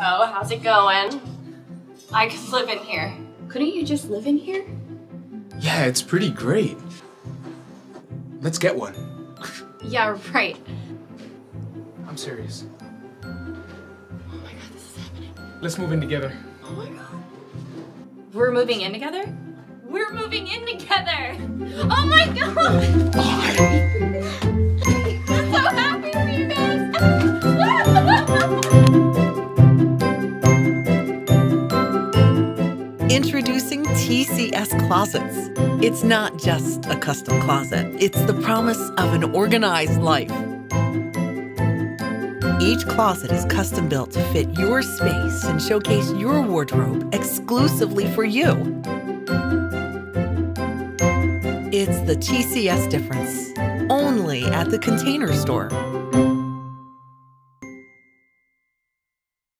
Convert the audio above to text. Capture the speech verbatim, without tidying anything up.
So, how's it going? I could live in here. Couldn't you just live in here? Yeah, it's pretty great. Let's get one. Yeah, right. I'm serious. Oh my god, this is happening. Let's move in together. Oh my god. We're moving in together? We're moving in together! Oh my god! I'm so happy for you guys! Introducing T C S Closets. It's not just a custom closet, it's the promise of an organized life. Each closet is custom built to fit your space and showcase your wardrobe exclusively for you. It's the T C S difference, only at the Container Store.